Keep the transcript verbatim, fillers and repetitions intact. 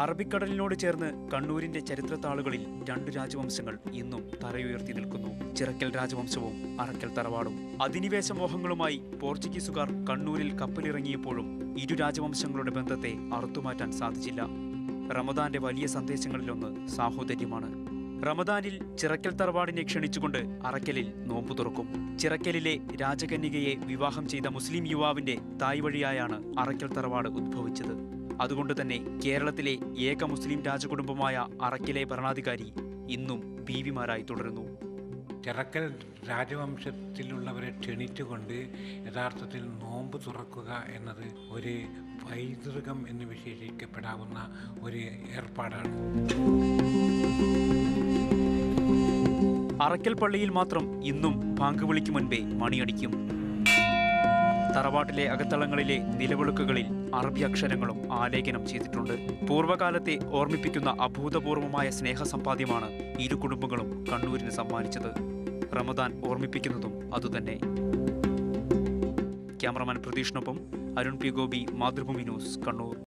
അറബിക്കടലിനോട് ചേർന്ന് കണ്ണൂരിന്റെ ചരിത്രത്താളുകളിൽ രണ്ടു രാജവംശങ്ങൾ ഇന്നും തലയുയർത്തി നിൽക്കുന്നു. ചിറക്കൽ രാജവംശവും അറക്കൽ തറവാടും. അധിനിവേശ മോഹങ്ങളുമായി പോർച്ചുഗീസുകാർ കണ്ണൂരിൽ കപ്പലിറങ്ങിയപ്പോഴും ഇരു രാജവംശങ്ങളുടെ ബന്ധത്തെ അറുത്തുമാറ്റാൻ സാധിച്ചില്ല. റമദാന്റെ വലിയ സന്ദേശങ്ങളിലൊന്ന് സാഹോദര്യമാണ്. റമദാനിൽ ചിറക്കൽ തറവാടിനെ ക്ഷണിച്ചുകൊണ്ട് അറക്കലിൽ നോമ്പു തുറക്കും. ചിറക്കലിലെ രാജകന്യകയെ വിവാഹം ചെയ്ത മുസ്ലിം യുവാവിന്റെ തായ് വഴിയായാണ് അറക്കൽ തറവാട് ഉദ്ഭവിച്ചത്. അതുകൊണ്ട് തന്നെ കേരളത്തിലെ ഏക മുസ്ലിം രാജകുടുംബമായ അറക്കലെ ഭരണാധികാരി ഇന്നും ബീവിമാരായി തുടരുന്നു. ചിറക്കൽ രാജവംശത്തിലുള്ളവരെ ക്ഷണിച്ചുകൊണ്ട് യഥാർത്ഥത്തിൽ നോമ്പ് തുറക്കുക എന്നത് ഒരു പൈതൃകം എന്ന് വിശേഷിക്കപ്പെടാവുന്ന ഒരു ഏർപ്പാടാണ്. അറക്കൽ പള്ളിയിൽ മാത്രം ഇന്നും ബാങ്ക് വിളിക്ക് മുൻപേ മണിയടിക്കും. തറവാട്ടിലെ അകത്തളങ്ങളിലെ നിലവിളക്കുകളിൽ അറബി അക്ഷരങ്ങളും ആലേഖനം ചെയ്തിട്ടുണ്ട്. പൂർവ്വകാലത്തെ ഓർമ്മിപ്പിക്കുന്ന അഭൂതപൂർവമായ സ്നേഹസമ്പാദ്യമാണ് ഇരു കുടുംബങ്ങളും കണ്ണൂരിന് സമ്മാനിച്ചത്. റമദാൻ ഓർമ്മിപ്പിക്കുന്നതും അതുതന്നെ. ക്യാമറമാൻ പ്രതീഷിനൊപ്പം അരുൺ പി ഗോപി, മാതൃഭൂമി ന്യൂസ്, കണ്ണൂർ.